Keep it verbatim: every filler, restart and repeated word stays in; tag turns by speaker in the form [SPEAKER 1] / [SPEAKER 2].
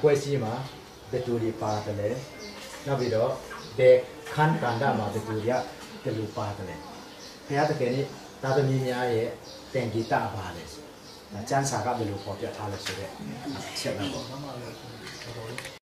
[SPEAKER 1] ပွဲစည်းမှာဘယ်သူတွေပါတယ်လဲနောက်ပြီးတော့ဘယ်ခန်းကဏ္ဍမှာဘယ်သူတွေကဘယ်လိုပါတယ်လဲဘုရားတကယ်นี่သာသမီများရဲ့တင်ဂီတပါတယ်ကျမ်းစာကဘယ်လိုပေါ်ပြထားလဲဆိုတော့ချက်ပဲပေါ့